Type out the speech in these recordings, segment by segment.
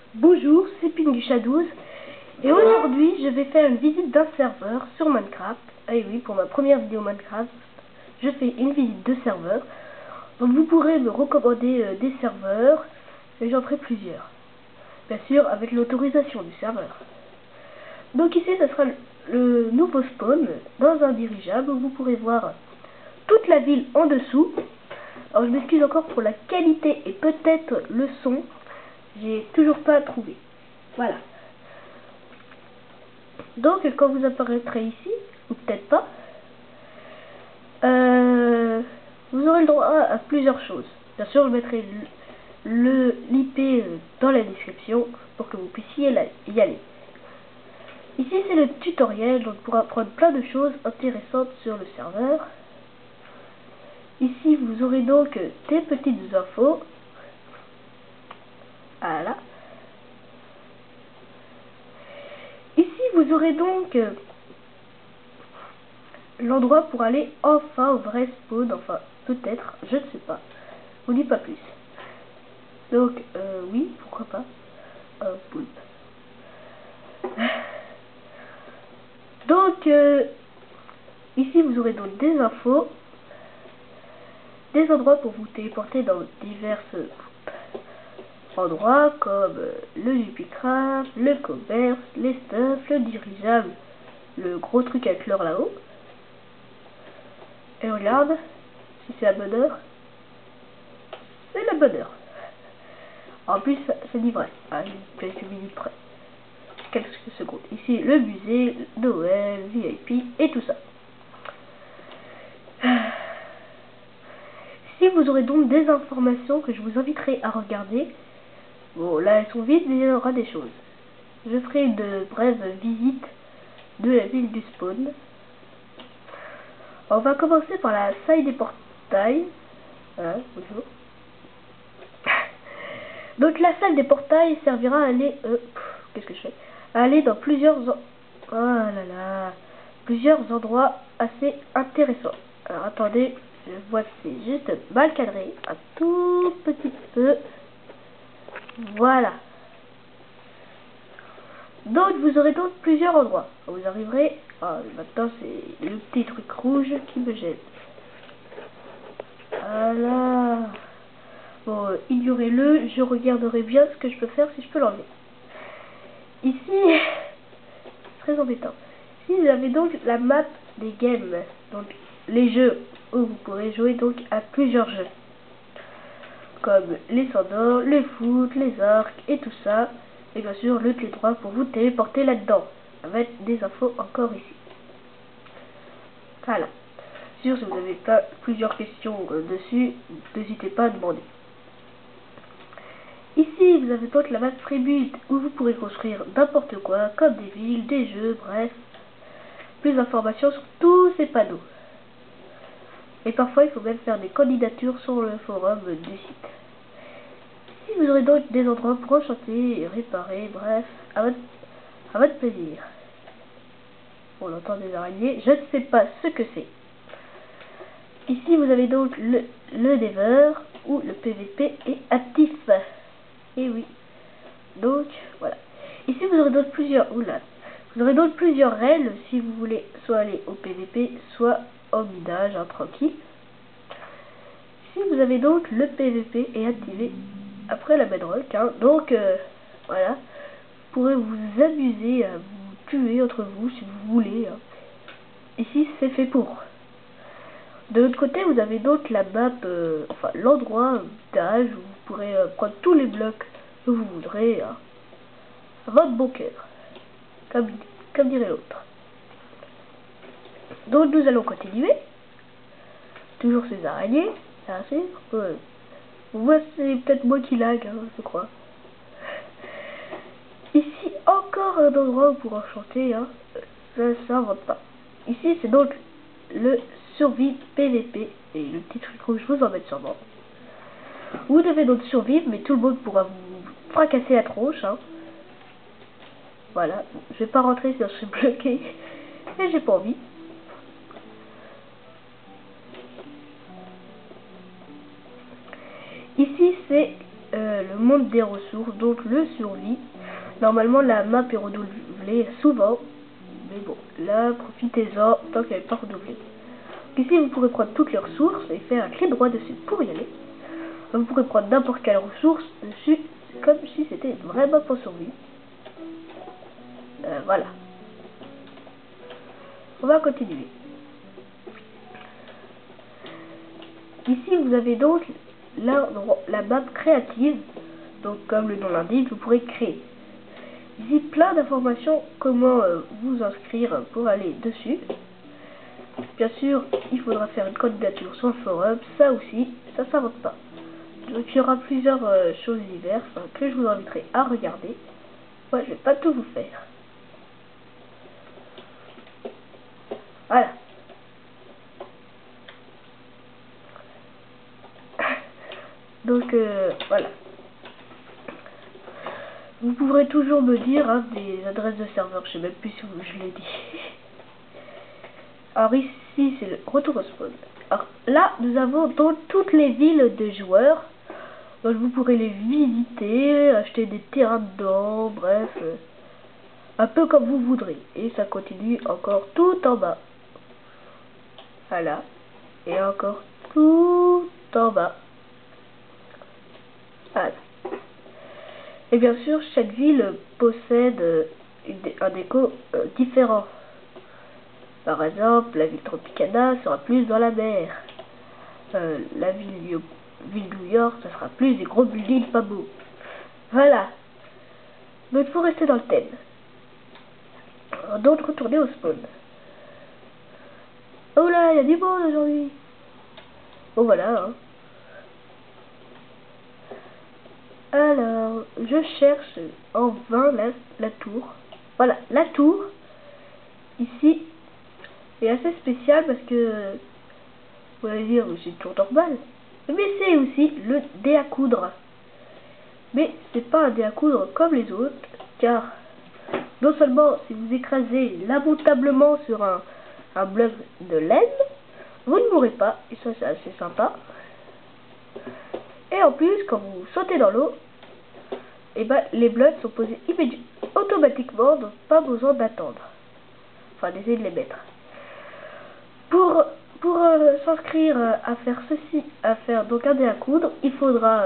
Bonjour, c'est Pingucha12 et aujourd'hui je vais faire une visite d'un serveur sur Minecraft. Et oui, pour ma première vidéo Minecraft, je fais une visite de serveur. Donc vous pourrez me recommander des serveurs et j'en ferai plusieurs. Bien sûr avec l'autorisation du serveur. Donc ici ce sera le nouveau spawn dans un dirigeable où vous pourrez voir toute la ville en dessous. Alors je m'excuse encore pour la qualité et peut-être le son. J'ai toujours pas trouvé. Voilà. Donc quand vous apparaîtrez ici, ou peut-être pas, vous aurez le droit à plusieurs choses. Bien sûr, je mettrai l'IP dans la description pour que vous puissiez y aller. Ici c'est le tutoriel, donc pour apprendre plein de choses intéressantes sur le serveur. Ici vous aurez donc des petites infos. Voilà. Ici vous aurez donc l'endroit pour aller enfin au vrai spawn, enfin peut-être, je ne sais pas, je vous dis pas plus. Donc oui, pourquoi pas, poulpe. Donc ici vous aurez donc des infos, des endroits pour vous téléporter dans divers endroits comme le Jupicraft, le commerce, les stuffs, le dirigeable, le gros truc avec l'or là-haut. Et regarde, si c'est la bonne heure, c'est la bonne heure. En plus, c'est livré à quelques minutes près. Quelques secondes. Ici, le musée, Noël, VIP et tout ça. Ici, vous aurez donc des informations que je vous inviterai à regarder. Bon, là, elles sont vides, mais il y aura des choses. Je ferai de brèves visites de la ville du spawn. On va commencer par la salle des portails. Voilà, bonjour. Donc la salle des portails servira à aller... qu'est-ce que je fais? À aller dans plusieurs... Oh là là, plusieurs endroits assez intéressants. Alors attendez, je vois que c'est juste mal cadré. Un tout petit peu. Voilà. Donc vous aurez donc plusieurs endroits. Vous arriverez... Ah, maintenant c'est le petit truc rouge qui me gêne. Voilà. Bon, ignorez-le, je regarderai bien ce que je peux faire si je peux l'enlever. Ici, très embêtant. Ici, vous avez donc la map des games, donc les jeux où vous pourrez jouer donc à plusieurs jeux, comme les Sandors, les foot, les arcs et tout ça, et bien sûr le T3 pour vous téléporter là-dedans, avec des infos encore ici. Voilà. Sûr, si vous avez plusieurs questions dessus, n'hésitez pas à demander. Ici, vous avez donc la map Freebuild où vous pourrez construire n'importe quoi, comme des villes, des jeux, bref. Plus d'informations sur tous ces panneaux. Et parfois, il faut même faire des candidatures sur le forum du site. Ici, vous aurez donc des endroits pour enchanter et réparer, bref, à votre plaisir. On entend des araignées, je ne sais pas ce que c'est. Ici, vous avez donc le Nether où le PVP est actif. Et oui. Donc, voilà. Ici, vous aurez donc plusieurs... Oula. Vous aurez donc plusieurs règles si vous voulez soit aller au PVP, soit au minage, hein, tranquille. Ici, vous avez donc le PVP est activé après la bedrock. Hein. Donc, voilà. Vous pourrez vous amuser à vous tuer entre vous si vous voulez. Hein. Ici, c'est fait pour. De l'autre côté, vous avez donc la map, enfin l'endroit d'âge où vous pourrez prendre tous les blocs que vous voudrez. Hein. À votre bon cœur. Comme dirait l'autre. Donc nous allons continuer. Toujours ces araignées. C'est assez. Moi c'est peut-être moi qui lag, hein, je crois. Ici encore un endroit pour enchanter. Hein. Ça s'invente pas. Ici c'est donc le survie PVP. Et le petit truc rouge vous en met sûrement. Vous devez donc survivre, mais tout le monde pourra vous fracasser la tronche. Hein. Voilà, je vais pas rentrer si je suis bloqué. Et j'ai pas envie. Ici c'est le monde des ressources, donc le survie. Normalement la map est renouvelée souvent, mais bon, là profitez-en tant qu'elle n'est pas renouvelée. Ici vous pourrez prendre toutes les ressources et faire un clic droit dessus pour y aller. Vous pourrez prendre n'importe quelle ressource dessus, comme si c'était vraiment pour survie. Voilà. On va continuer. Ici vous avez donc la map créative, donc comme le nom l'indique, vous pourrez créer. Ici plein d'informations comment vous inscrire pour aller dessus. Bien sûr, il faudra faire une candidature sur le forum, ça aussi, ça s'invente pas. Donc il y aura plusieurs choses diverses que je vous inviterai à regarder. Moi je vais pas tout vous faire. Voilà. Donc voilà. Vous pourrez toujours me dire des adresses de serveurs, je sais même plus si je l'ai dit. Alors ici c'est le retour au spawn. Alors là nous avons donc toutes les villes de joueurs. Donc vous pourrez les visiter, acheter des terrains dedans, bref. Un peu comme vous voudrez. Et ça continue encore tout en bas. Voilà. Et encore tout en bas. Voilà. Et bien sûr, chaque ville possède un déco différent. Par exemple, la ville Tropicana sera plus dans la mer. La ville New York, ça sera plus des gros buildings pas beaux. Voilà. Donc il faut rester dans le thème. Donc retourner au spawn. Oh là, il y a du monde aujourd'hui. Bon voilà. Alors, je cherche en vain la tour. Voilà, la tour, ici, est assez spéciale parce que, vous allez dire, c'est une tour normale. Mais c'est aussi le dé à coudre. Mais c'est pas un dé à coudre comme les autres, car non seulement si vous écrasez lamentablement sur un bloc de laine, vous ne mourrez pas, et ça c'est assez sympa. Et en plus, quand vous sautez dans l'eau, et ben les blocs sont posés automatiquement, donc pas besoin d'attendre. Enfin, d'essayer de les mettre. Pour s'inscrire à faire ceci, à faire donc un dé à coudre, il faudra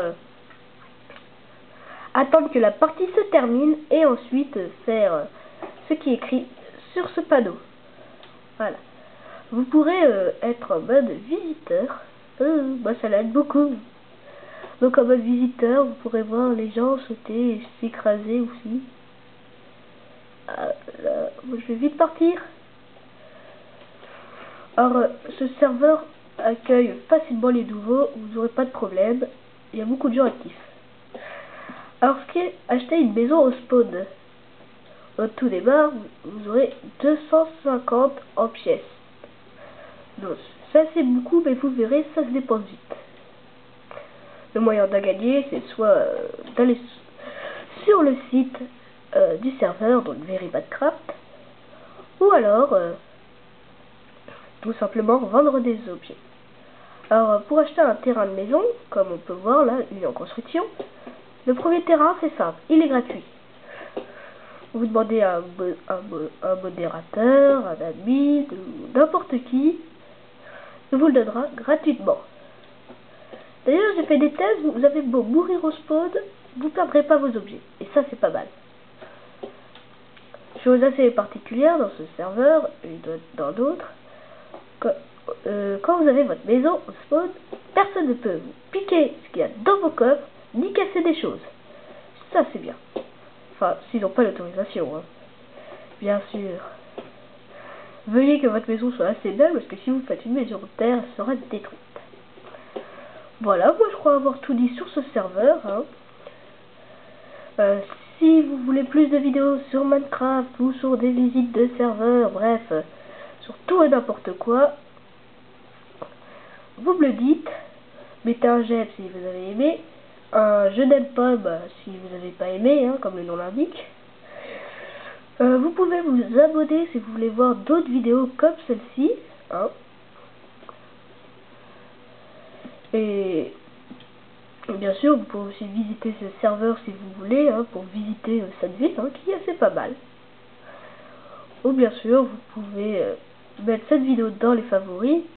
attendre que la partie se termine et ensuite faire ce qui est écrit sur ce panneau. Voilà. Vous pourrez être en mode visiteur. Bah, ça l'aide beaucoup. Donc en mode visiteur, vous pourrez voir les gens sauter et s'écraser aussi. Là, je vais vite partir. Alors, ce serveur accueille facilement les nouveaux, vous n'aurez pas de problème. Il y a beaucoup de gens actifs. Alors, ce qui est acheter une maison au spawn. Au tout départ, vous aurez 250 en pièces. Donc, ça c'est beaucoup, mais vous verrez, ça se dépense vite. Le moyen de gagner, c'est soit d'aller sur le site du serveur, donc VeryBadCraft, ou alors tout simplement vendre des objets. Alors pour acheter un terrain de maison, comme on peut voir là, il est en construction, le premier terrain c'est simple, il est gratuit. Vous demandez à un modérateur, un admin, n'importe qui, il vous le donnera gratuitement. D'ailleurs, j'ai fait des tests, vous avez beau mourir au spawn, vous ne perdrez pas vos objets. Et ça, c'est pas mal. Chose assez particulière dans ce serveur, et dans d'autres, quand vous avez votre maison au spawn, personne ne peut vous piquer ce qu'il y a dans vos coffres, ni casser des choses. Ça, c'est bien. Enfin, s'ils n'ont pas l'autorisation, hein. Bien sûr. Veuillez que votre maison soit assez belle, parce que si vous faites une maison de terre, elle sera détruite. Voilà, moi je crois avoir tout dit sur ce serveur. Si vous voulez plus de vidéos sur Minecraft ou sur des visites de serveurs, bref, sur tout et n'importe quoi, vous me le dites. Mettez un j'aime si vous avez aimé, un je n'aime pas si vous n'avez pas aimé, comme le nom l'indique. Vous pouvez vous abonner si vous voulez voir d'autres vidéos comme celle-ci. Et Et bien sûr, vous pouvez aussi visiter ce serveur si vous voulez, hein, pour visiter cette ville, hein, qui est assez pas mal. Ou bien sûr, vous pouvez mettre cette vidéo dans les favoris.